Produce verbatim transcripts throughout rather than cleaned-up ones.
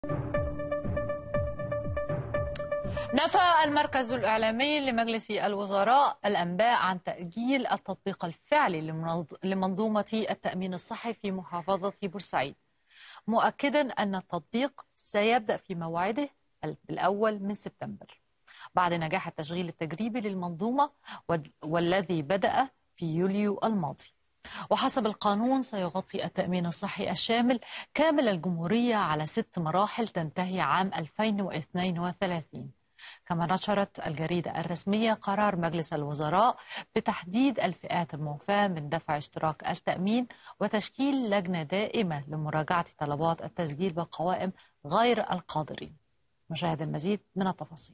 نفى المركز الإعلامي لمجلس الوزراء الأنباء عن تأجيل التطبيق الفعلي لمنظومة التأمين الصحي في محافظة بورسعيد، مؤكدا أن التطبيق سيبدأ في موعده الأول من سبتمبر بعد نجاح التشغيل التجريبي للمنظومة والذي بدأ في يوليو الماضي. وحسب القانون سيغطي التأمين الصحي الشامل كامل الجمهورية على ست مراحل تنتهي عام ألفين واثنين وثلاثين. كما نشرت الجريدة الرسمية قرار مجلس الوزراء بتحديد الفئات الموفاة من دفع اشتراك التأمين وتشكيل لجنة دائمة لمراجعة طلبات التسجيل بقوائم غير القادرين. نشاهد المزيد من التفاصيل.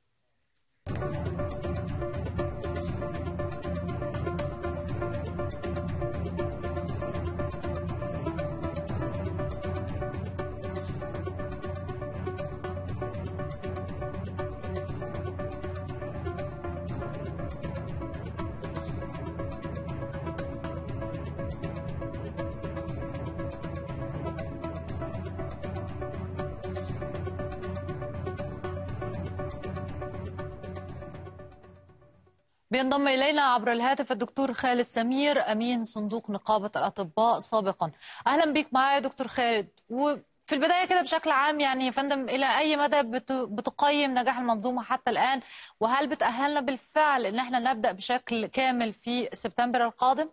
بينضم إلينا عبر الهاتف الدكتور خالد سمير أمين صندوق نقابة الأطباء سابقا. أهلا بك معايا دكتور خالد. وفي البداية كده بشكل عام يعني يا فندم، إلى أي مدى بتقيم نجاح المنظومة حتى الآن، وهل بتأهلنا بالفعل إن احنا نبدأ بشكل كامل في سبتمبر القادم؟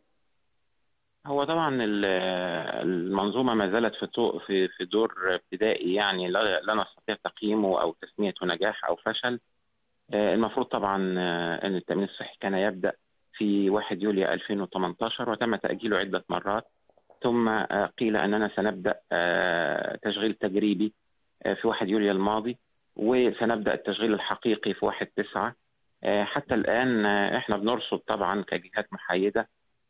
هو طبعا المنظومة ما زالت في في في دور ابتدائي، يعني لا لا نستطيع تقييمه أو تسميته نجاح أو فشل. المفروض طبعا أن التأمين الصحي كان يبدأ في واحد يوليو ألفين وثمانية عشر وتم تأجيله عدة مرات، ثم قيل أننا سنبدأ تشغيل تجريبي في واحد يوليو الماضي وسنبدأ التشغيل الحقيقي في واحد تسعة. حتى الآن احنا بنرصد طبعا كجهات محايدة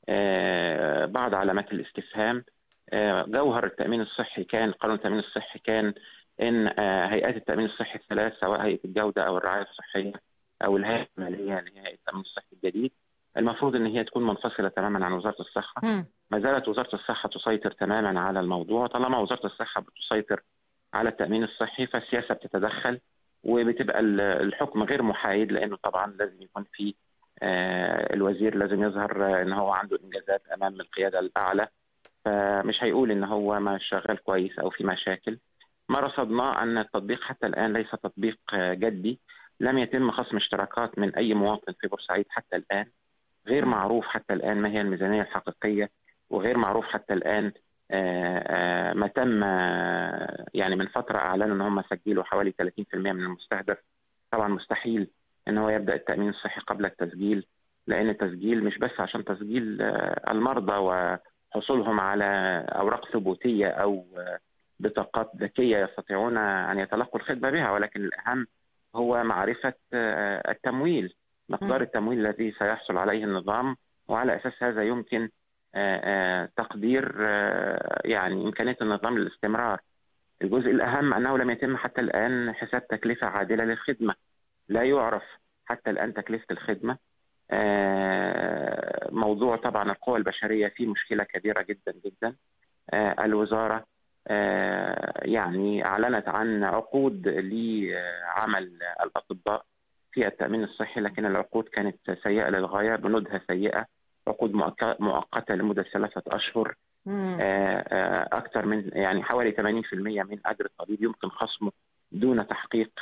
بعض علامات الاستفهام. جوهر التأمين الصحي كان قانون التأمين الصحي كان ان هيئات التأمين الصحي الثلاث، سواء هيئة الجودة او الرعاية الصحية او الهيئة المالية اللي هي هيئة التأمين الصحي الجديد، المفروض ان هي تكون منفصلة تماما عن وزارة الصحة. ما زالت وزارة الصحة تسيطر تماما على الموضوع. طالما وزارة الصحة بتسيطر على التأمين الصحي فالسياسة بتتدخل وبتبقى الحكم غير محايد، لانه طبعا لازم يكون في الوزير لازم يظهر ان هو عنده انجازات امام القيادة الاعلى، فمش هيقول ان هو ما شغال كويس او في مشاكل. ما رصدناه أن التطبيق حتى الآن ليس تطبيق جدي. لم يتم خصم اشتراكات من أي مواطن في بورسعيد حتى الآن. غير معروف حتى الآن ما هي الميزانية الحقيقية، وغير معروف حتى الآن ما تم. يعني من فترة أعلنوا أن هم سجلوا حوالي ثلاثين بالمئة من المستهدف. طبعا مستحيل أن هو يبدأ التأمين الصحي قبل التسجيل، لأن التسجيل مش بس عشان تسجيل المرضى وحصولهم على أوراق ثبوتية أو بطاقات ذكية يستطيعون أن يتلقوا الخدمة بها، ولكن الأهم هو معرفة التمويل، مقدار التمويل الذي سيحصل عليه النظام، وعلى أساس هذا يمكن تقدير يعني إمكانية النظام للاستمرار. الجزء الأهم أنه لم يتم حتى الآن حساب تكلفة عادلة للخدمة. لا يعرف حتى الآن تكلفة الخدمة. موضوع طبعا القوى البشرية فيه مشكلة كبيرة جدا جدا. الوزارة يعني أعلنت عن عقود لعمل الأطباء في التأمين الصحي، لكن العقود كانت سيئة للغاية، بنودها سيئة، عقود مؤقتة لمدة ثلاثة أشهر. أكثر من يعني حوالي ثمانين بالمئة من أجر الطبيب يمكن خصمه دون تحقيق.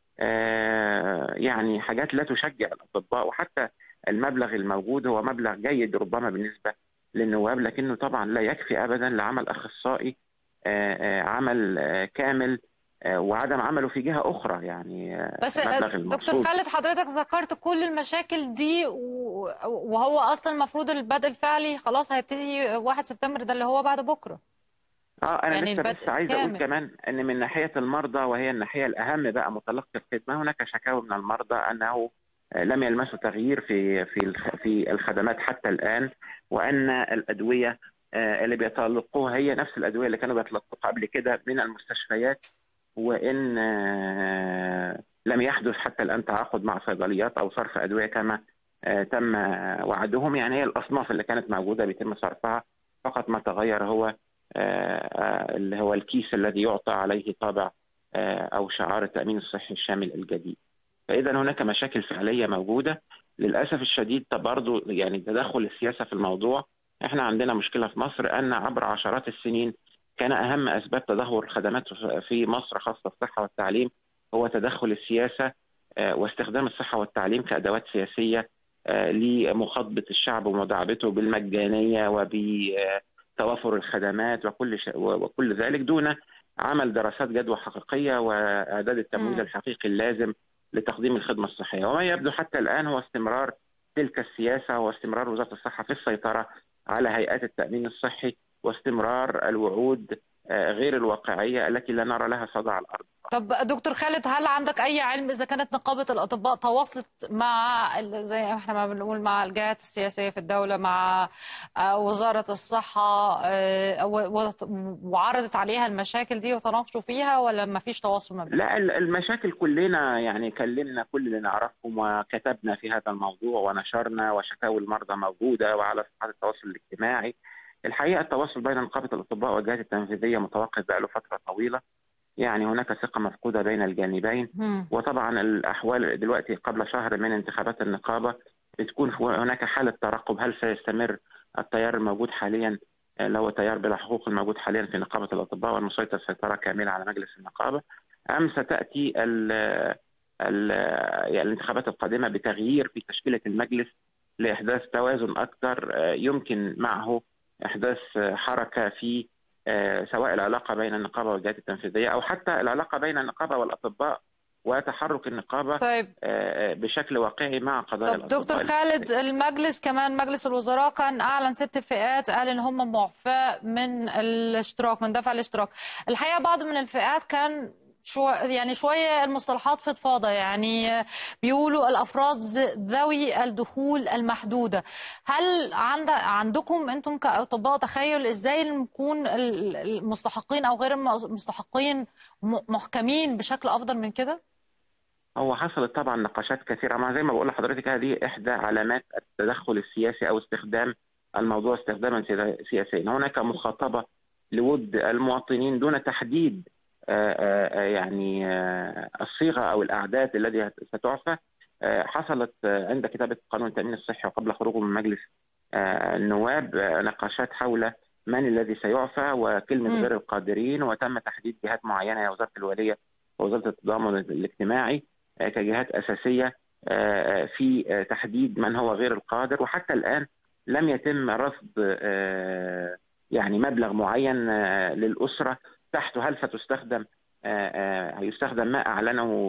يعني حاجات لا تشجع الأطباء، وحتى المبلغ الموجود هو مبلغ جيد ربما بالنسبة للنواب، لكنه طبعا لا يكفي أبدا لعمل أخصائي عمل كامل وعدم عمله في جهة أخرى. يعني بس دكتور خالد، حضرتك ذكرت كل المشاكل دي وهو أصلا المفروض البدء الفعلي خلاص هيبتدي واحد سبتمبر، ده اللي هو بعد بكرة. اه انا يعني لسه بس عايز اقول كمان ان من ناحيه المرضى، وهي الناحيه الاهم بقى متلقي الخدمه، هناك شكاوى من المرضى انه لم يلمسوا تغيير في في في الخدمات حتى الان، وان الادويه اللي بيتلقوها هي نفس الادويه اللي كانوا بيتلقوها قبل كده من المستشفيات، وان لم يحدث حتى الان تعاقد مع صيدليات او صرف ادويه كما تم وعدهم. يعني هي الاصناف اللي كانت موجوده بيتم صرفها، فقط ما تغير هو اللي هو الكيس الذي يعطى عليه طابع أو شعار التأمين الصحي الشامل الجديد. فإذا هناك مشاكل فعلية موجودة للأسف الشديد. برضه يعني تدخل السياسة في الموضوع. احنا عندنا مشكلة في مصر أن عبر عشرات السنين كان أهم أسباب تدهور الخدمات في مصر خاصة الصحة والتعليم هو تدخل السياسة واستخدام الصحة والتعليم كأدوات سياسية لمخاطبة الشعب ومداعبته بالمجانية وبتوافر الخدمات وكل ش... وكل ذلك دون عمل دراسات جدوى حقيقية وإعداد التمويل الحقيقي اللازم لتقديم الخدمة الصحية. وما يبدو حتى الآن هو استمرار تلك السياسة واستمرار وزارة الصحة في السيطرة على هيئات التأمين الصحي واستمرار الوعود غير الواقعية التي لا نرى لها صدى على الأرض. طب دكتور خالد، هل عندك أي علم إذا كانت نقابة الأطباء تواصلت مع زي ما احنا ما بنقول مع الجهات السياسية في الدولة، مع وزارة الصحة، وعرضت عليها المشاكل دي وتناقشوا فيها، ولا ما فيش تواصل ما بينهم؟ لا، المشاكل كلنا يعني كلمنا كل اللي نعرفهم وكتبنا في هذا الموضوع ونشرنا، وشكاوي المرضى موجودة وعلى صفحات التواصل الاجتماعي. الحقيقة التواصل بين نقابة الأطباء والجهات التنفيذية متوقف بقاله فترة طويلة. يعني هناك ثقة مفقودة بين الجانبين. وطبعا الأحوال دلوقتي قبل شهر من انتخابات النقابة بتكون هناك حالة ترقب، هل سيستمر التيار الموجود حاليا اللي هو تيار بلا حقوق الموجود حاليا في نقابة الأطباء والمسيطر سيطرة كاملة على مجلس النقابة، أم ستأتي ال ال يعني الانتخابات القادمة بتغيير في تشكيلة المجلس لإحداث توازن أكثر يمكن معه إحداث حركة في سواء العلاقة بين النقابة والجهات التنفيذية أو حتى العلاقة بين النقابة والأطباء وتحرك النقابة طيب. بشكل واقعي مع قضايا طب الأطباء. دكتور خالد، المجلس كمان مجلس الوزراء كان أعلن ست فئات قال إن هم معفاة من الاشتراك، من دفع الاشتراك. الحقيقة بعض من الفئات كان شو يعني شوية المصطلحات فضفاضة، يعني بيقولوا الأفراد ذوي الدخول المحدودة. هل عند عندكم أنتم كأطباء تخيل إزاي نكون المستحقين أو غير المستحقين محكمين بشكل أفضل من كده؟ هو حصلت طبعا نقاشات كثيرة، ما زي ما بقول لحضرتك هذه إحدى علامات التدخل السياسي أو استخدام الموضوع استخداما سياسيا. هناك مخاطبة لود المواطنين دون تحديد يعني الصيغة أو الأعداد التي ستعفى. حصلت عند كتابة قانون التأمين الصحي وقبل خروجه من مجلس النواب نقاشات حول من الذي سيعفى وكلمة غير القادرين، وتم تحديد جهات معينة يا وزارة الوالية ووزارة التضامن الاجتماعي كجهات أساسية في تحديد من هو غير القادر. وحتى الآن لم يتم رصد يعني مبلغ معين للأسرة تحته هل ستستخدم هيستخدم ما أعلنه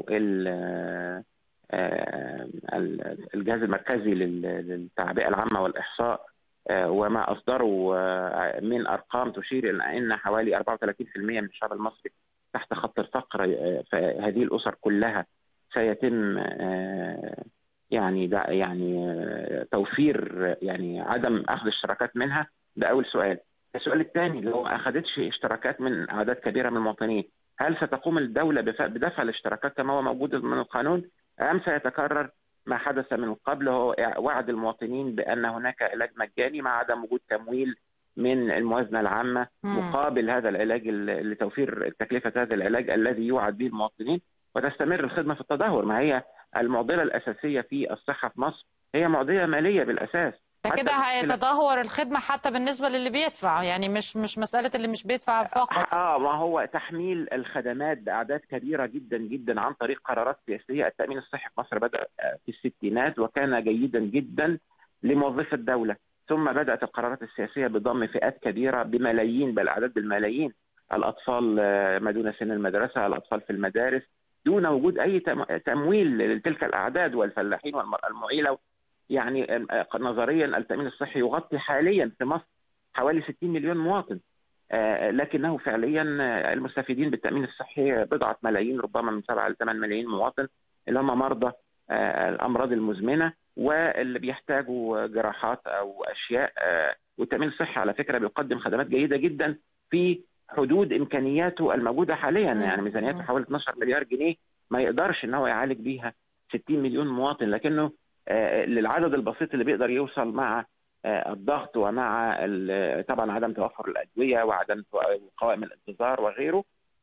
الجهاز المركزي للتعبئة العامة والإحصاء وما أصدروا من أرقام تشير إلى أن حوالي أربعة وثلاثين بالمئة من الشعب المصري تحت خط الفقر. فهذه الأسر كلها سيتم يعني يعني توفير يعني عدم أخذ اشتراكات منها. ده أول سؤال. السؤال الثاني، لو ما أخذتش اشتراكات من أعداد كبيرة من المواطنين هل ستقوم الدولة بدفع الاشتراكات كما هو موجود من القانون، أم سيتكرر ما حدث من قبل هو وعد المواطنين بأن هناك علاج مجاني مع عدم وجود تمويل من الموازنة العامة مقابل هذا العلاج لتوفير تكلفة هذا العلاج الذي يوعد به المواطنين، وتستمر الخدمة في التدهور؟ ما هي المعضلة الأساسية في الصحة في مصر هي معضلة مالية بالأساس. كده هيتدهور الخدمة حتى بالنسبة للي بيدفع، يعني مش مش مسألة اللي مش بيدفع فقط. اه ما هو تحميل الخدمات بأعداد كبيرة جدا جدا عن طريق قرارات سياسية. التأمين الصحي في مصر بدأ في الستينات وكان جيدا جدا لموظفي الدولة، ثم بدأت القرارات السياسية بضم فئات كبيرة بملايين بل أعداد بالملايين، الأطفال ما دون سن المدرسة، الأطفال في المدارس، دون وجود أي تمويل لتلك الأعداد والفلاحين والمرأة المعيلة. يعني نظريا التأمين الصحي يغطي حاليا في مصر حوالي ستين مليون مواطن، لكنه فعليا المستفيدين بالتأمين الصحي بضعة ملايين، ربما من سبعة إلى ثمانية ملايين مواطن اللي هم مرضى الأمراض المزمنة واللي بيحتاجوا جراحات أو أشياء. والتأمين الصحي على فكرة بيقدم خدمات جيدة جدا في حدود إمكانياته الموجودة حاليا، يعني ميزانيته حوالي اثناشر مليار جنيه ما يقدرش إن هو يعالج بيها ستين مليون مواطن، لكنه للعدد البسيط اللي بيقدر يوصل مع الضغط ومع طبعا عدم توفر الأدوية وعدم قوائم الانتظار وغيره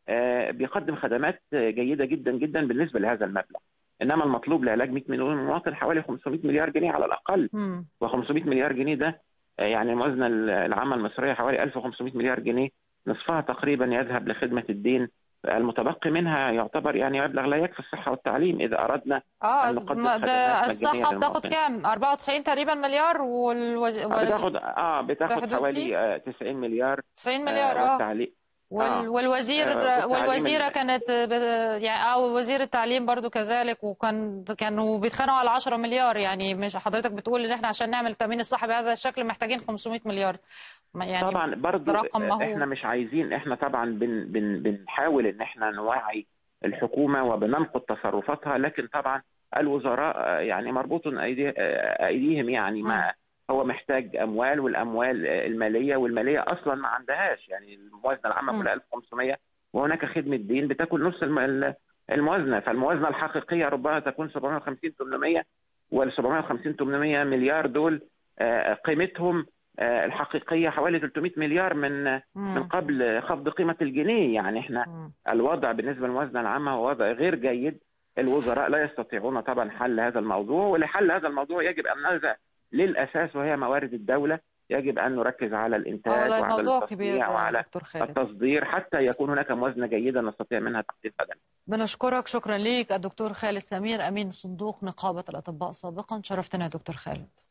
بيقدم خدمات جيده جدا جدا بالنسبه لهذا المبلغ. انما المطلوب لعلاج مئة مليون مواطن حوالي خمسمئة مليار جنيه على الاقل. و500 مليار جنيه ده يعني الموازنه العامه المصريه حوالي ألف وخمسمئة مليار جنيه، نصفها تقريبا يذهب لخدمه الدين، المتبقي منها يعتبر يعني مبلغ لا يكفي الصحه والتعليم اذا اردنا اه ان نقدم ده خدمات الصحه بتاخد كام؟ أربعة وتسعين تقريبا مليار، والوز... وال... بتاخد اه بتاخد حوالي تسعين مليار. تسعين مليار اه والتعليم وال... والوزير آه والوزيره كانت ب... يعني اه وزير التعليم برضو كذلك، وكان كانوا بيتخانقوا على عشرة مليار. يعني مش حضرتك بتقول ان احنا عشان نعمل التامين الصحي بهذا الشكل محتاجين خمسمئة مليار؟ يعني طبعا برضو رقم مهول. احنا مش عايزين، احنا طبعا بن... بن... بنحاول ان احنا نوعي الحكومه وبننقد تصرفاتها، لكن طبعا الوزراء يعني مربوط أيدي... ايديهم يعني ما هو محتاج اموال، والاموال الماليه والماليه اصلا ما عندهاش. يعني الموازنه العامه كلها ألف وخمسمئة، وهناك خدمه دين بتاكل نص الموازنه، فالموازنه الحقيقيه ربما تكون سبعمئة وخمسين ثمانمئة، وال سبعمئة وخمسين ثمانمئة مليار دول قيمتهم الحقيقيه حوالي ثلاثمئة مليار من مم. من قبل خفض قيمه الجنيه. يعني احنا مم. الوضع بالنسبه للموازنه العامه هو وضع غير جيد. الوزراء لا يستطيعون طبعا حل هذا الموضوع، ولحل هذا الموضوع يجب ان نرجع للاساس وهي موارد الدوله. يجب ان نركز على الانتاج وعلى التصنيع وعلى التصدير حتى يكون هناك موازنه جيده نستطيع منها تقديم خدمات. بنشكرك، شكرا ليك الدكتور خالد سمير، امين صندوق نقابه الاطباء سابقا. شرفتنا يا دكتور خالد.